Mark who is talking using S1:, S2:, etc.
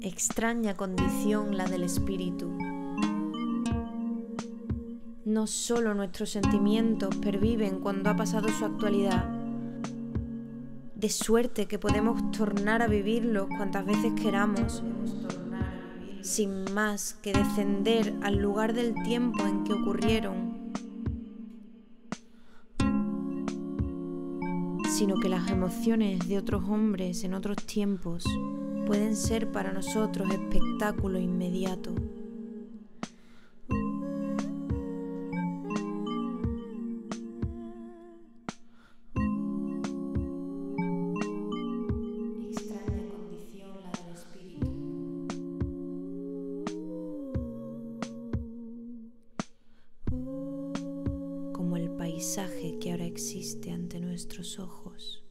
S1: Extraña condición la del espíritu. No solo nuestros sentimientos perviven cuando ha pasado su actualidad, de suerte que podemos tornar a vivirlos cuantas veces queramos, sin más que descender al lugar del tiempo en que ocurrieron, sino que las emociones de otros hombres en otros tiempos pueden ser para nosotros espectáculo inmediato. Extraña condición la del espíritu. Como el paisaje que ahora existe ante nuestros ojos.